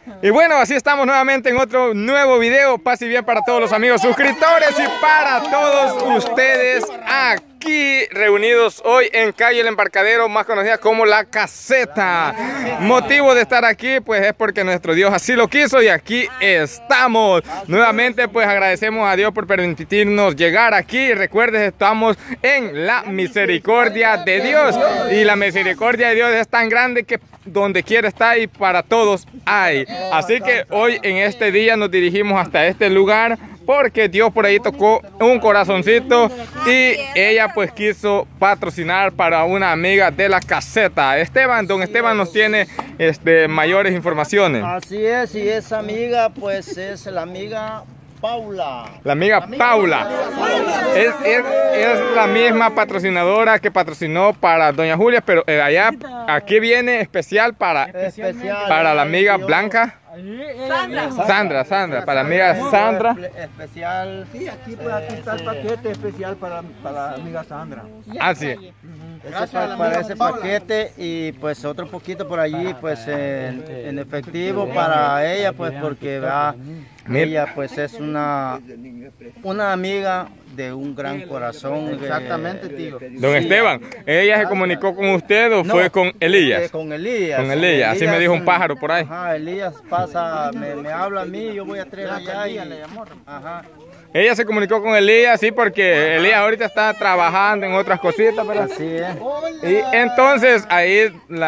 Y bueno, así estamos nuevamente en otro nuevo video. Paz y bien para todos los amigos suscriptores y para todos ustedes aquí reunidos hoy en calle El Embarcadero, más conocida como La Caseta. Motivo de estar aquí pues es porque nuestro Dios así lo quiso y aquí estamos. Nuevamente pues agradecemos a Dios por permitirnos llegar aquí. Recuerden, estamos en la misericordia de Dios y la misericordia de Dios es tan grande que donde quiera está y para todos hay. Así que hoy en este día nos dirigimos hasta este lugar porque Dios por ahí tocó un corazoncito y ella pues quiso patrocinar para una amiga de La Caseta. Don Esteban nos tiene mayores informaciones. Así es, y esa amiga pues es la amiga Paula. La amiga Paula. Es la misma patrocinadora que patrocinó para Doña Julia, pero aquí viene especial para la amiga Blanca. Sandra, para la amiga Sandra. Especial. Sí, aquí está el paquete especial para la amiga Sandra. Así. Para ese paquete y pues otro poquito por allí pues en efectivo para ella pues porque ella pues es una amiga de un gran corazón. Exactamente, tío. Don Esteban, ¿ella se comunicó con usted o fue con Elías? Con Elías. Con Elías, así me dijo un pájaro por ahí. Ajá, Elías pasa, me habla a mí, yo voy a traer allá y ajá. Ella se comunicó con Elías, sí, porque Elías ahorita está trabajando en otras cositas, pero así es. Y entonces ahí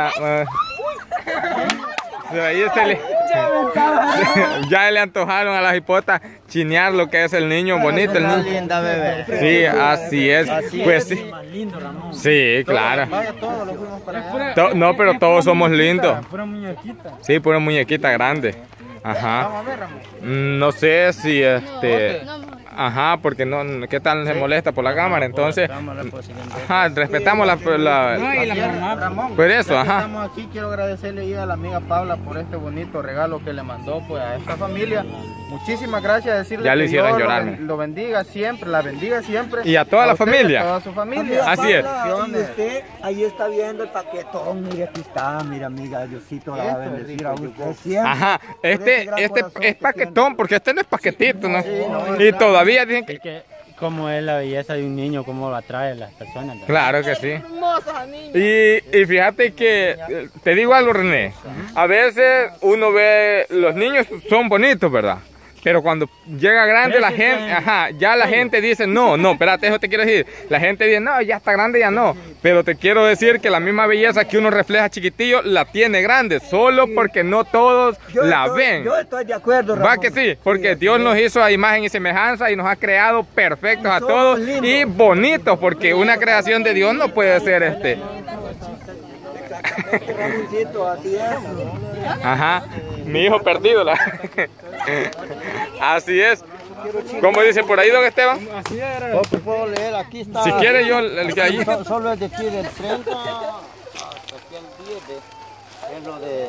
ya le antojaron a las hipotas chinear lo que es el niño bonito, el niño. Linda bebé. Sí, así es. Pues sí. Sí, claro. No, pero todos somos lindos. Pura muñequita. Sí, pura muñequita grande. Ajá. No sé si ajá, porque no, ¿qué tal se molesta por la cámara? Entonces, ajá, respetamos la por eso, ajá. Estamos aquí, quiero agradecerle a la amiga Paula por este bonito regalo que le mandó pues a esta familia. Muchísimas gracias, decirle ya le hicieron Dios llorar. Lo bendiga siempre, la bendiga siempre. Y a toda la familia. A toda su familia. Así es. Y usted ahí está viendo el paquetón, mire aquí está, mira amiga, Diosito la va a bendecir a usted siempre. Ajá, este es paquetón, porque no es paquetito, ¿no? Y todavía dicen que como es la belleza de un niño, cómo lo atrae a las personas, ¿verdad? Claro que sí. Y fíjate que, te digo algo, René, a veces uno ve, los niños son bonitos, ¿verdad? Pero cuando llega grande la gente, la gente dice, no, espérate, eso te quiero decir. La gente dice, no, ya está grande, ya no. Pero te quiero decir que la misma belleza que uno refleja chiquitillo, la tiene grande, solo porque no todos la ven. Yo estoy de acuerdo, Ramón. Va que sí, porque Dios nos hizo a imagen y semejanza y nos ha creado perfectos a todos y bonitos, porque una creación de Dios no puede ser Ramoncito, así es. Ajá, mi hijo perdido. Así es. ¿Cómo dice por ahí, don Esteban? Así era. Puedo leer, aquí está. Si quiere yo, el que allí. Solo es de aquí del 30 hasta aquí el 10 es lo de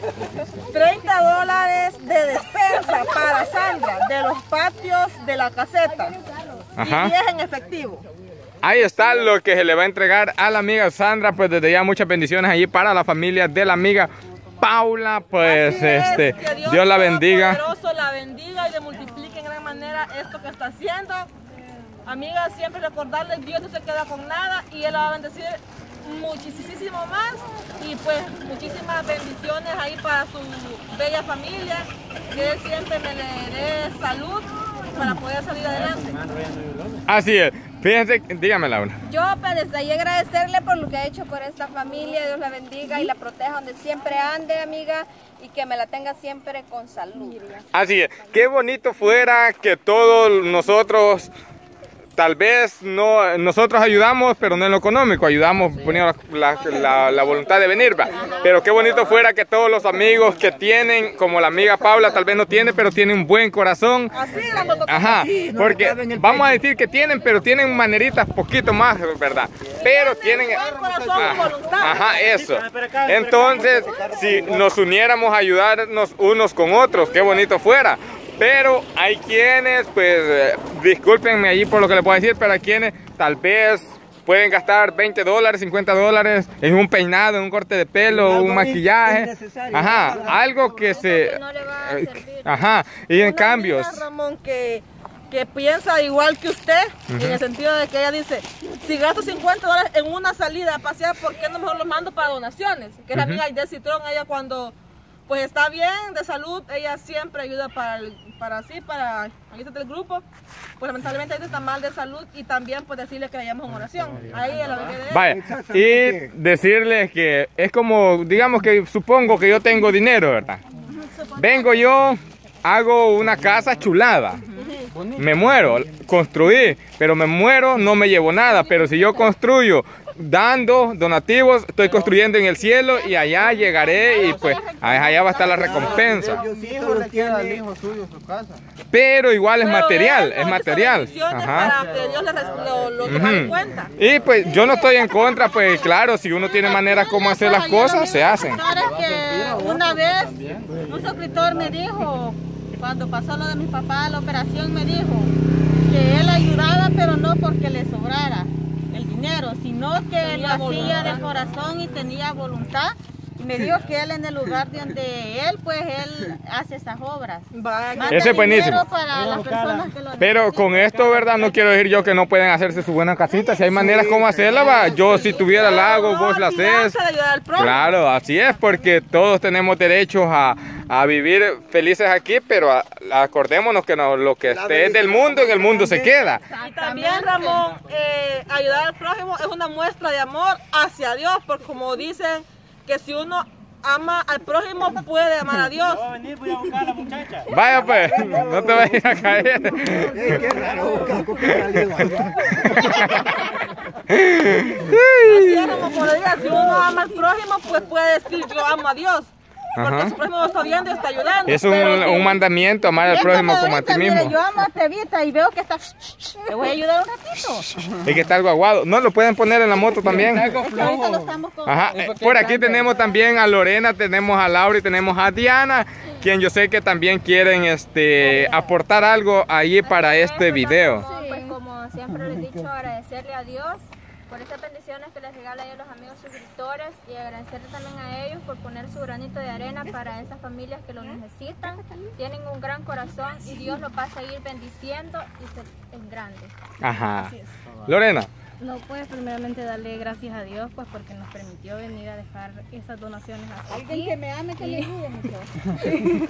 $30 de despensa para Sandra de los patios de La Caseta. Ajá. Y 10 en efectivo. Ahí está lo que se le va a entregar a la amiga Sandra, pues desde ya muchas bendiciones allí para la familia de la amiga Paula, pues que Dios la bendiga. Poderoso la bendiga y le multiplique en gran manera esto que está haciendo. Amiga, siempre recordarle, Dios no se queda con nada y Él la va a bendecir muchísimo más. Y pues muchísimas bendiciones ahí para su bella familia, que Él siempre me le dé salud para poder salir adelante. Así es. Fíjense, dígame Laura. Yo pues desde ahí agradecerle por lo que ha hecho por esta familia, Dios la bendiga y la proteja donde siempre ande, amiga, y que me la tenga siempre con salud. Así es, qué bonito fuera que todos nosotros, tal vez no, nosotros ayudamos, pero no en lo económico, ayudamos poniendo la voluntad de venir, ¿va? Pero qué bonito fuera que todos los amigos que tienen, como la amiga Paula, tal vez no tiene, pero tiene un buen corazón. Ajá, porque vamos a decir que tienen, pero tienen maneritas poquito más, ¿verdad? Pero tienen... Ajá, eso. Entonces, si nos uniéramos a ayudarnos unos con otros, qué bonito fuera. Pero hay quienes, pues, discúlpenme allí por lo que les puedo decir, pero hay quienes tal vez pueden gastar $20, $50 en un peinado, en un corte de pelo, un maquillaje. Ajá, algo que se... No le va a servir. Ajá, y en Una cambios... amiga, Ramón, que piensa igual que usted, en el sentido de que ella dice, si gasto $50 en una salida a pasear, ¿por qué no mejor lo mando para donaciones? Que es la amiga de Citrón, ella cuando pues está bien de salud, ella siempre ayuda para ayuda del grupo, pues lamentablemente ella está mal de salud y también pues decirle que le llamamos en oración. Ahí es la bebé de él. Vaya, y decirles que es como, digamos que supongo que yo tengo dinero, ¿verdad? Vengo yo, hago una casa chulada. Me muero, construí, pero me muero, no me llevo nada. Pero si yo construyo dando donativos, estoy construyendo en el cielo y allá llegaré y pues allá va a estar la recompensa. Pero igual es material, es material. Ajá. Para que Dios lo tome en cuenta. Y pues yo no estoy en contra, pues claro, si uno tiene maneras como hacer las cosas, se hacen. Que una vez un suscriptor me dijo, cuando pasó lo de mi papá, la operación, me dijo que él ayudaba, pero no porque le sobrara el dinero, sino que lo hacía de corazón y tenía voluntad. Y me dijo que él en el lugar donde él, pues él hace esas obras. Ese es buenísimo. Para las personas que lo Pero necesitan. con esto, ¿verdad? No quiero decir yo que no pueden hacerse su buena casita. Si hay maneras como hacerla, va. Yo si tuviera la hago, vos la haces. Claro, así es, porque todos tenemos derechos a vivir felices aquí, pero acordémonos que lo que esté del mundo, en el mundo se queda. Y también, Ramón, ayudar al prójimo es una muestra de amor hacia Dios, porque como dicen que si uno ama al prójimo puede amar a Dios. Voy a buscar a la muchacha. Vaya pues, no te vayas a caer. Qué raro, Así es, como por decir, si uno ama al prójimo, pues puede decir yo amo a Dios. Porque Ajá. su prójimo lo está viendo y está ayudando. Es pero si- un mandamiento, amar al Es prójimo como como a ti ahorita, mismo. mire, yo amo a Tevita y veo que está... Le voy a ayudar un ratito. Y que está algo aguado. No, lo pueden poner en la moto también. Es que ahorita lo estamos con... Ajá. Por aquí tenemos también a Lorena, tenemos a Laura y tenemos a Diana, quien yo sé que también quieren aportar algo ahí para este video. Sí, pues como siempre les he dicho, agradecerle a Dios por esas bendiciones que les regala a los amigos suscriptores y agradecerle también a ellos por poner su granito de arena para esas familias que lo necesitan. Tienen un gran corazón y Dios los va a seguir bendiciendo y es grande. Ajá. Lorena. No, pues primeramente darle gracias a Dios pues porque nos permitió venir a dejar esas donaciones hasta aquí. Alguien que me ame, que me ayude,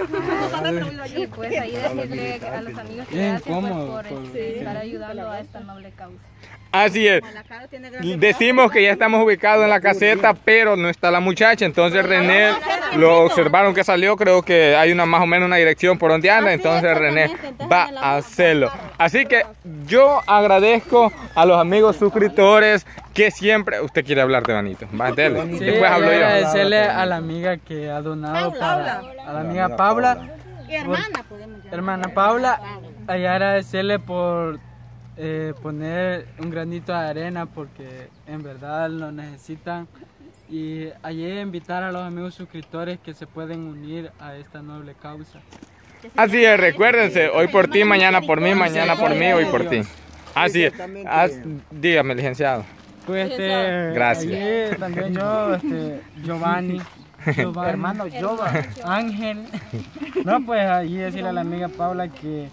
Y pues ahí decirle a los amigos que gracias pues, por estar ayudando a esta noble causa. Así es. Decimos que ya estamos ubicados en la caseta, pero no está la muchacha. Entonces René lo observaron que salió. Creo que hay más o menos una dirección por donde anda. Entonces René va a hacerlo. Así que yo agradezco a los amigos suscriptores que siempre... Usted quiere hablar de Vanito. Va, dele. Sí, Después hablo yo. Agradecerle a la amiga que ha donado a la amiga Paula. hermana, podemos llamar. Hermana Paula, y agradecerle por poner un granito de arena porque en verdad lo necesitan. Y allí invitar a los amigos suscriptores que se pueden unir a esta noble causa. Así es, recuérdense, hoy por ti, mañana por mí, mañana por mí, hoy por ti. Así es. Dígame, licenciado. Pues Gracias. allí también yo, Giovanni, Hermano Giovanni. Ángel. No, pues allí decirle a la amiga Paula que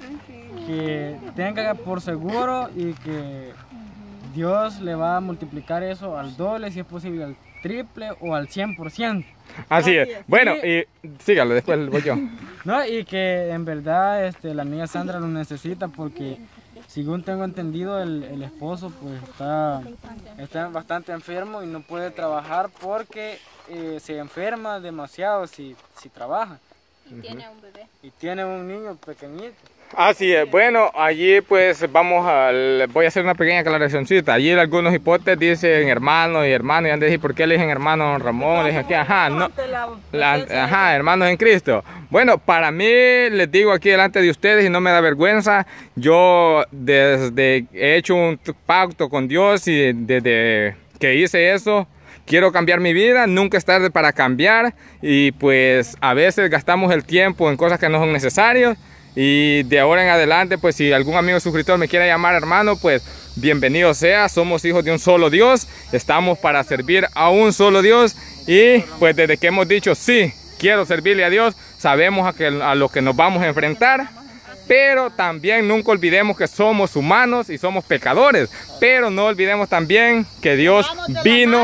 tenga por seguro y que Dios le va a multiplicar eso al doble, si es posible al triple o al 100%. Así es. Bueno, y sígalo, después voy yo. No, y que en verdad la amiga Sandra lo necesita porque según tengo entendido el esposo pues está bastante enfermo y no puede trabajar porque se enferma demasiado si trabaja. Y tiene un bebé. Y tiene un niño pequeñito. Así es. Bueno, allí pues voy a hacer una pequeña aclaracióncita. Allí algunos hipótesis dicen hermanos y hermanos y han de decir, ¿por qué le dicen hermano Ramón? Le dicen que ajá, no. Ajá, hermanos en Cristo. Bueno, para mí, les digo aquí delante de ustedes y no me da vergüenza, yo he hecho un pacto con Dios y desde que hice eso, quiero cambiar mi vida, nunca es tarde para cambiar y pues a veces gastamos el tiempo en cosas que no son necesarias Y de ahora en adelante, pues si algún amigo suscriptor me quiere llamar hermano, pues bienvenido sea. Somos hijos de un solo Dios, estamos para servir a un solo Dios. Y pues desde que hemos dicho sí, quiero servirle a Dios, sabemos a lo que nos vamos a enfrentar. Pero también nunca olvidemos que somos humanos y somos pecadores. Pero no olvidemos también que Dios vino.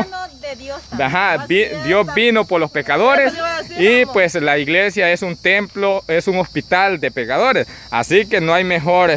Dios vino por los pecadores. Y pues la iglesia es un templo, es un hospital de pecadores. Así que no hay mejor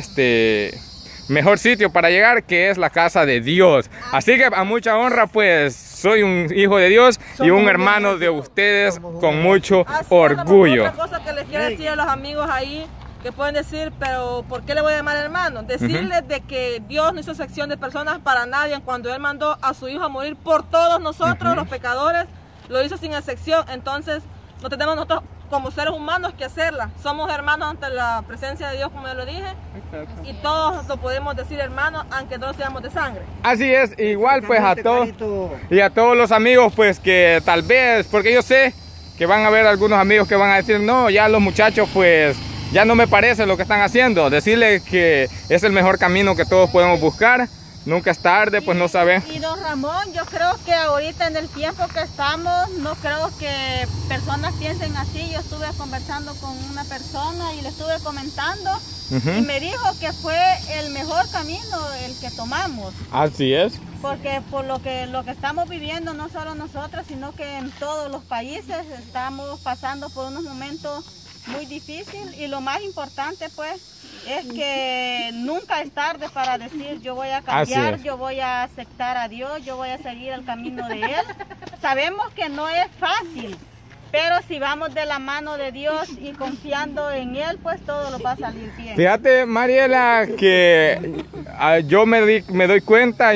sitio para llegar que es la casa de Dios. Así que a mucha honra, pues soy un hijo de Dios y un hermano de ustedes con mucho orgullo. Otra cosa que les quiero decir a los amigos ahí, que pueden decir, pero ¿por qué le voy a llamar hermano? Decirles de que Dios no hizo sección de personas para nadie. Cuando Él mandó a su Hijo a morir por todos nosotros, los pecadores, lo hizo sin excepción. Entonces, no tenemos nosotros como seres humanos que hacerla. Somos hermanos ante la presencia de Dios, como ya lo dije. Y todos lo podemos decir hermanos, aunque no seamos de sangre. Así es, igual pues a todos y a todos los amigos, pues que tal vez, porque yo sé que van a haber algunos amigos que van a decir, no, ya los muchachos pues ya no me parece lo que están haciendo. Decirles que es el mejor camino que todos podemos buscar. Nunca es tarde, pues no saben. Y don Ramón, yo creo que ahorita en el tiempo que estamos, no creo que personas piensen así. Yo estuve conversando con una persona y le estuve comentando y me dijo que fue el mejor camino el que tomamos. Así es. Porque por lo que estamos viviendo, no solo nosotros, sino que en todos los países estamos pasando por unos momentos muy difícil, y lo más importante pues es que nunca es tarde para decir yo voy a cambiar, yo voy a aceptar a Dios, yo voy a seguir el camino de Él. Sabemos que no es fácil, pero si vamos de la mano de Dios y confiando en Él, pues todo lo va a salir bien. Fíjate, Mariela, que yo me di cuenta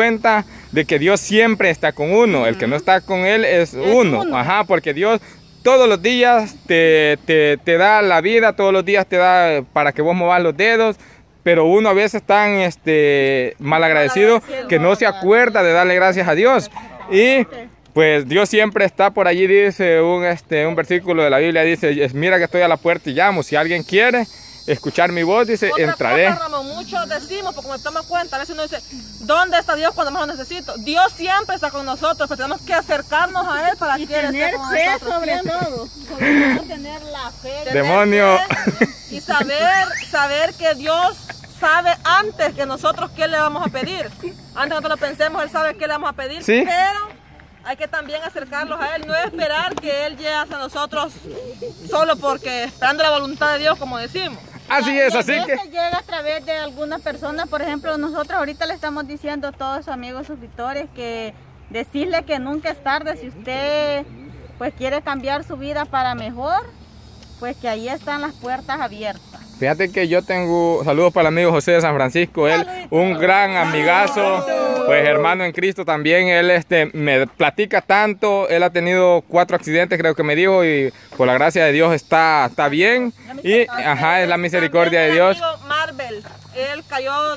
de que Dios siempre está con uno. El que no está con Él es uno. Ajá, porque Dios todos los días te da la vida, todos los días te da para que vos movas los dedos, pero uno a veces tan malagradecido que no se acuerda de darle gracias a Dios. Y pues Dios siempre está por allí, dice un versículo de la Biblia, dice, mira que estoy a la puerta y llamo, si alguien quiere escuchar mi voz, dice, entraré. Otra cosa, Ramón, muchos decimos, porque me tomo cuenta, a veces uno dice, ¿dónde está Dios cuando más lo necesito? Dios siempre está con nosotros, pero tenemos que acercarnos a Él para que Él esté con nosotros. Sobre todo tener la fe. Demonio. Y saber que Dios sabe antes que nosotros qué le vamos a pedir. Antes que nosotros lo pensemos, Él sabe qué le vamos a pedir, ¿sí? Pero hay que también acercarlos a Él, no esperar que Él llegue hacia nosotros solo porque esperando la voluntad de Dios, como decimos. Así es, así que llega a través de algunas personas. Por ejemplo, nosotros ahorita le estamos diciendo a todos sus amigos suscriptores que decirle que nunca es tarde. Si usted pues quiere cambiar su vida para mejor, pues que ahí están las puertas abiertas. Fíjate que yo tengo saludos para el amigo José de San Francisco, él un gran amigazo, pues hermano en Cristo también. Él me platica tanto, él ha tenido 4 accidentes creo que me dijo, y por la gracia de Dios está bien. Y ajá, es la misericordia de Dios. El amigo Marvel, él cayó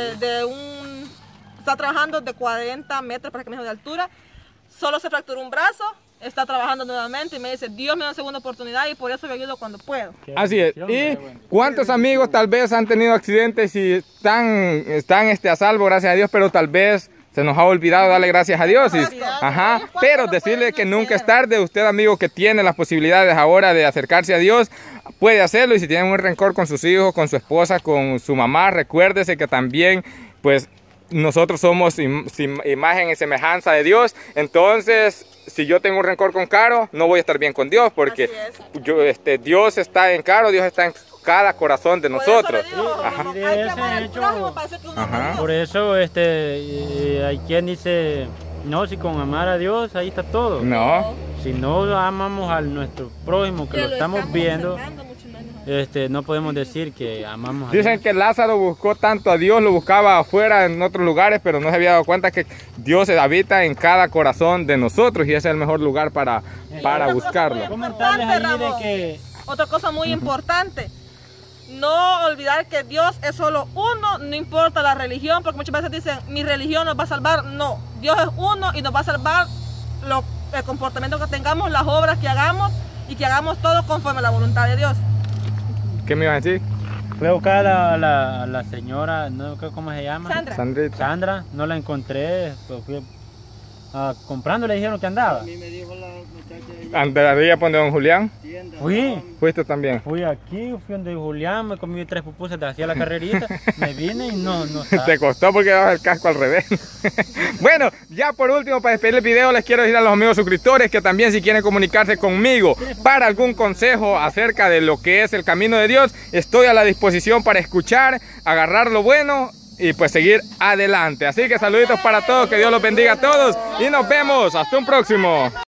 está trabajando de 40 metros para que me dijo de altura, solo se fracturó un brazo. Está trabajando nuevamente y me dice, Dios me da una segunda oportunidad y por eso yo ayudo cuando puedo. Así es. ¿Y cuántos amigos tal vez han tenido accidentes y están a salvo, gracias a Dios, pero tal vez se nos ha olvidado darle gracias a Dios? Ajá, pero decirle que nunca es tarde. Usted, amigo, que tiene las posibilidades ahora de acercarse a Dios, puede hacerlo. Y si tiene un rencor con sus hijos, con su esposa, con su mamá, recuérdese que también, pues, nosotros somos imagen y semejanza de Dios. Entonces, si yo tengo un rencor con Caro, no voy a estar bien con Dios, porque Dios está en Caro, Dios está en cada corazón de nosotros. Por eso hay quien dice, no, si con amar a Dios ahí está todo. No. Si no amamos a nuestro prójimo, que lo estamos viendo, no podemos decir que amamos a Dios. Dicen que Lázaro buscó tanto a Dios, lo buscaba afuera en otros lugares, pero no se había dado cuenta que Dios habita en cada corazón de nosotros y ese es el mejor lugar para buscarlo. Otra cosa muy importante, no olvidar que Dios es solo uno, no importa la religión, porque muchas veces dicen, mi religión nos va a salvar. No, Dios es uno y nos va a salvar el comportamiento que tengamos, las obras que hagamos y que hagamos todo conforme a la voluntad de Dios. ¿Qué me ibas a decir? Fui a buscar a la señora, no sé cómo se llama. Sandra, no la encontré, pues fui comprando, le dijeron que andaba. A mí me dijo la muchacha. ¿Andaría por donde don Julián? ¿Fuiste también? Fui aquí, fui donde Julián, me comí 3 pupusas, hacía la carrerita, me vine y no Te costó porque llevabas el casco al revés. Bueno, ya por último, para despedir el video, les quiero decir a los amigos suscriptores que también si quieren comunicarse conmigo para algún consejo acerca de lo que es el camino de Dios, estoy a la disposición para escuchar, agarrar lo bueno y pues seguir adelante. Así que saluditos para todos, que Dios los bendiga a todos y nos vemos hasta un próximo.